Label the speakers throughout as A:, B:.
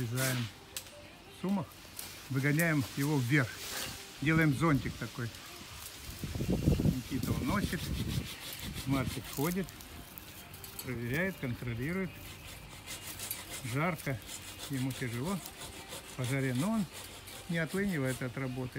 A: обрезаем сумах, выгоняем его вверх. Делаем зонтик такой. Никита уносит, Марсик ходит, проверяет, контролирует. Жарко, ему тяжело по жаре, но он не отлынивает от работы.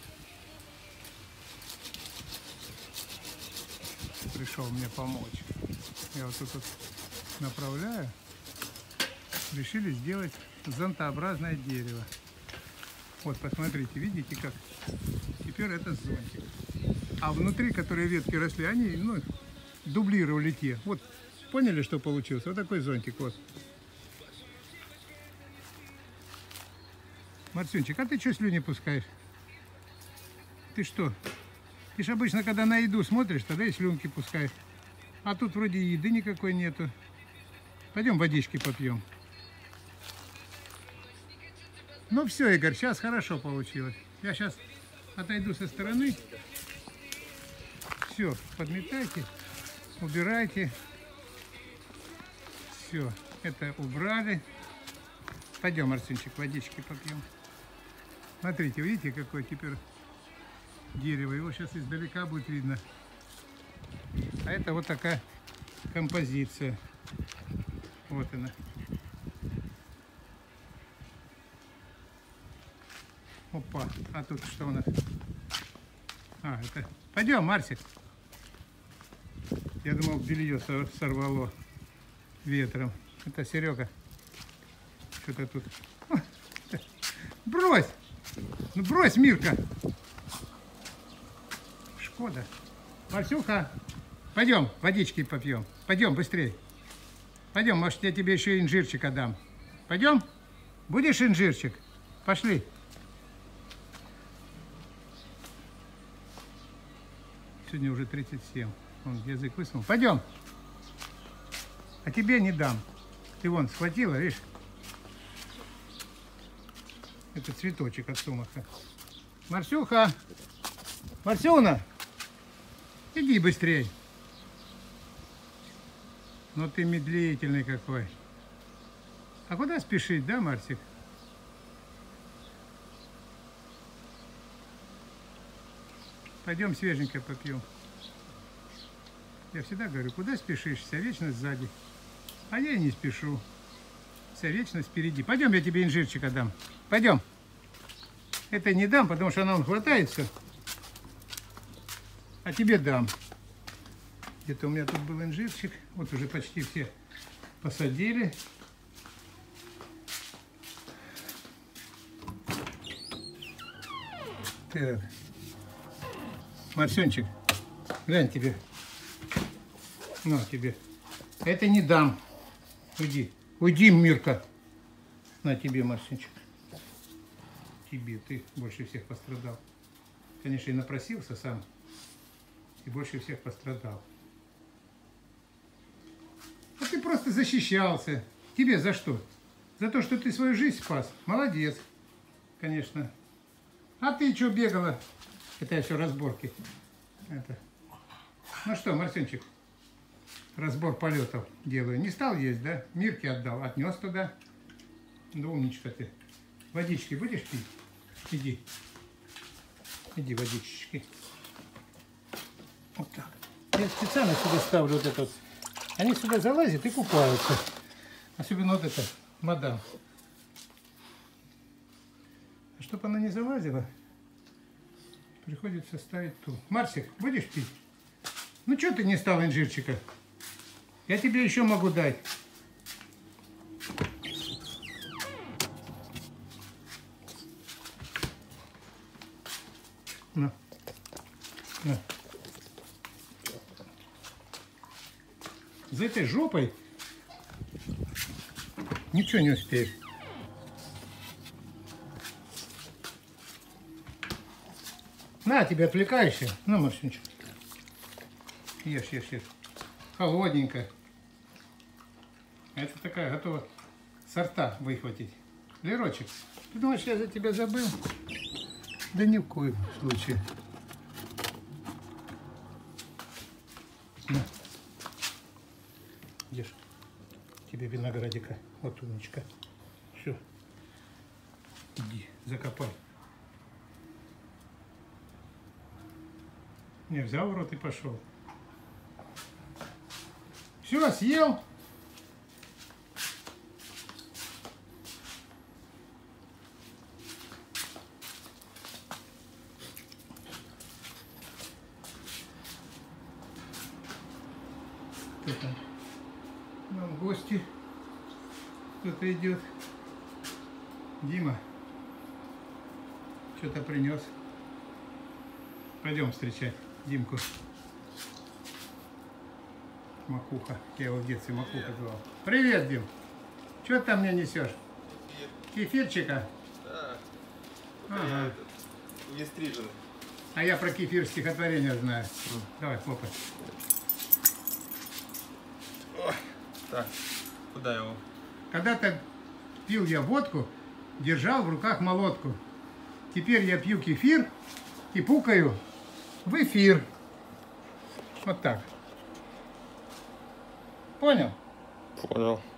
A: Пришел мне помочь. Я вот тут вот направляю. Решили сделать зонтообразное дерево. Вот, посмотрите, видите, как теперь это зонтик. А внутри, которые ветки росли, они, ну, дублировали те. Вот, поняли, что получился? Вот такой зонтик, вот. Марсюнчик, а ты что слюни пускаешь? Ты что? Ты ж обычно, когда на еду смотришь, тогда и слюнки пускаешь. А тут вроде еды никакой нету. Пойдем водички попьем. Ну все, Игорь, сейчас хорошо получилось. Я сейчас отойду со стороны. Все, подметайте, убирайте. Все, это убрали. Пойдем, Арсенчик, водички попьем. Смотрите, видите, какое теперь дерево. Его сейчас издалека будет видно. А это вот такая композиция. Вот она. Опа, а тут что у нас? А, это... Пойдем, Марсик. Я думал, белье сорвало ветром. Это Серега. Что-то тут. Брось! Ну брось, Мирка! Шкода. Марсюха, пойдем, водички попьем. Пойдем, быстрее. Пойдем, может, я тебе еще инжирчика дам. Пойдем? Будешь инжирчик? Пошли. Сегодня уже 37. Он язык высунул. Пойдем. А тебе не дам. Ты вон схватила, видишь? Это цветочек от сумаха. Марсюха! Марсюна! Иди быстрей. Но ты медлительный какой. А куда спешить, да, Марсик? Пойдем свеженько попьем. Я всегда говорю, куда спешишь? Вся вечность сзади. А я и не спешу. Вся вечность впереди. Пойдем, я тебе инжирчика дам. Пойдем. Это не дам, потому что она хватается. А тебе дам. Где-то у меня тут был инжирчик. Вот уже почти все посадили. Так. Марсенчик, глянь тебе. Ну, тебе. Это не дам. Уйди. Уйди, Мирка. На тебе, Марсенчик. Тебе. Ты больше всех пострадал. Конечно, и напросился сам. И больше всех пострадал. А ты просто защищался. Тебе за что? За то, что ты свою жизнь спас. Молодец. Конечно. А ты что бегала? Это я все разборки. Это. Ну что, Марсенчик, разбор полетов делаю. Не стал есть, да? Мирке отдал, отнес туда. Да умничка ты. Водички будешь пить? Иди. Иди водички. Вот так. Я специально сюда ставлю вот этот. Они сюда залазят и купаются. Особенно вот это, мадам. А чтобы она не залазила, приходится ставить ту. Марсик, будешь пить? Ну, что ты не стал инжирчика? Я тебе еще могу дать. На. На. За этой жопой ничего не успеешь. На, тебе отвлекаешься. На, Марсенчик. Ешь, ешь, ешь. Холодненько. Это такая готова сорта выхватить. Лерочек, ты думаешь, я за тебя забыл? Да ни в коем случае. На. Ешь. Тебе виноградика. Вот умничка. Все. Иди, закопай. Не, взял в рот и пошел. Все, съел. Кто-то нам в гости. Кто-то идет. Дима что-то принес. Пойдем встречать Димку. Макуха. Я его в детстве Макуха звал. Привет, Дим. Что ты там мне несешь? Кефирчика?
B: Да.
A: Ага.
B: Не стрижен.
A: А я про кефир стихотворение знаю. Давай, хлопай.
B: Так, куда его?
A: Когда-то пил я водку, держал в руках молотку. Теперь я пью кефир и пукаю в эфир. Вот так. Понял?
B: Понял.